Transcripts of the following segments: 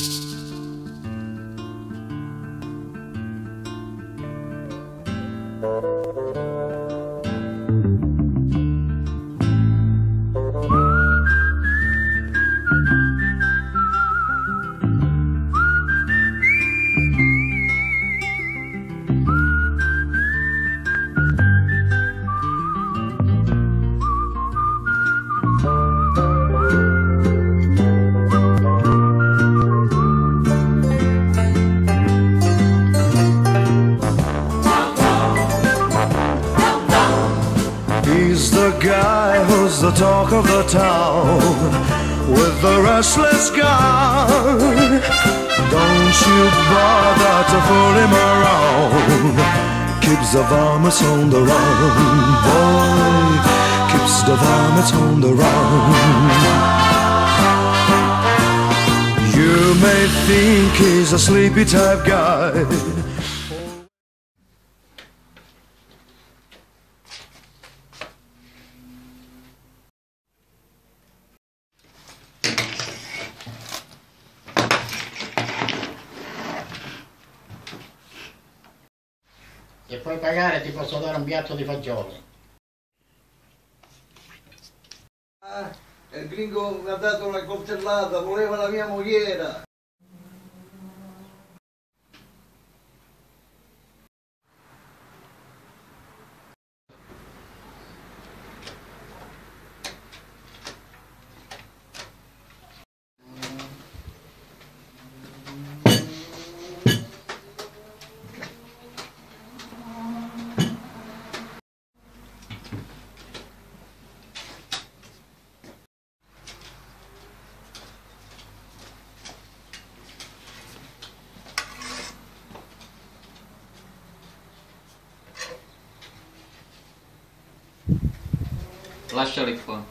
He's the guy who's the talk of the town, with the restless gown. Don't you bother to fool him around. Keeps the varmints on the run, boy. Keeps the varmints on the run. You may think he's a sleepy type guy. Se puoi pagare ti posso dare un piatto di fagioli. Il gringo mi ha dato una coltellata, voleva la mia mogliera. Lasciali qua.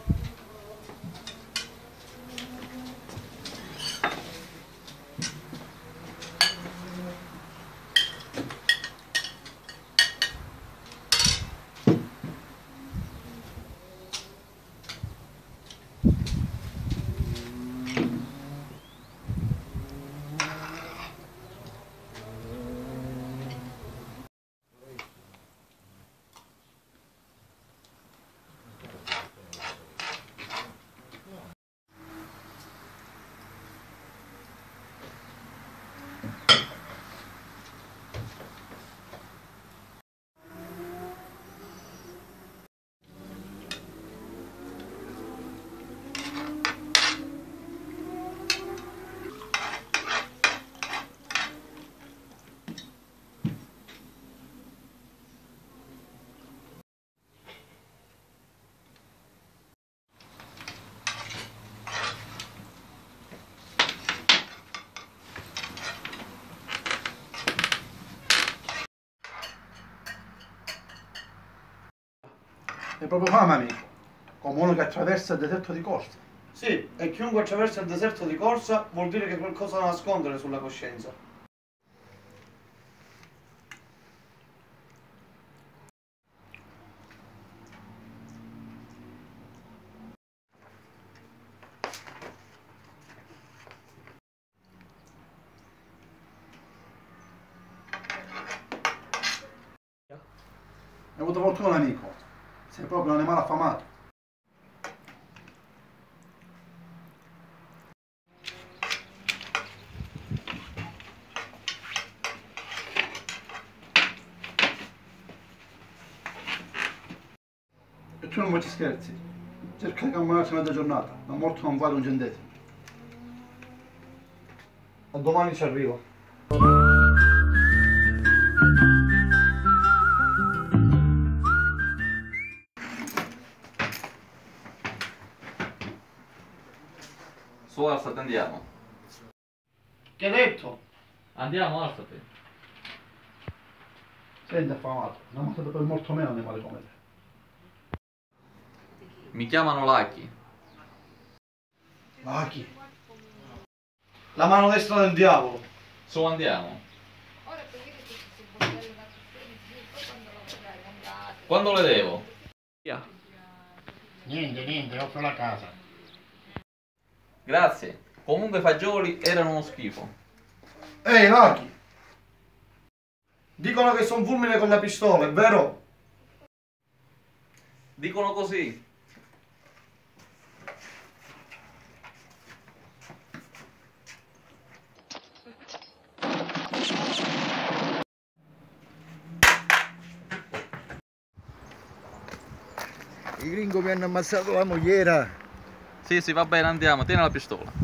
È proprio fame, amico, come uno che attraversa il deserto di corsa. Sì, e chiunque attraversa il deserto di corsa vuol dire che qualcosa da nascondere sulla coscienza. Hai avuto fortuna, amico. Sei proprio un animale affamato. E tu non ci scherzi. Cerca di camminarsi mezza giornata. Da morto non vale un centesimo. A domani ci arrivo. Su, alzati, andiamo. Che hai detto? Andiamo, alzati. Senti affamato. Non mi per morto meno animale come te. Mi chiamano Lucky. Ma chi? La mano destra del diavolo. Su, andiamo. Quando le devo? Niente, offro la casa. Grazie. Comunque i fagioli erano uno schifo. Ehi, Lucky! Dicono che sono fulmine con la pistola, è vero? Dicono così. I gringo mi hanno ammazzato la mogliera. Sì, sì, va bene, andiamo, tieni la pistola.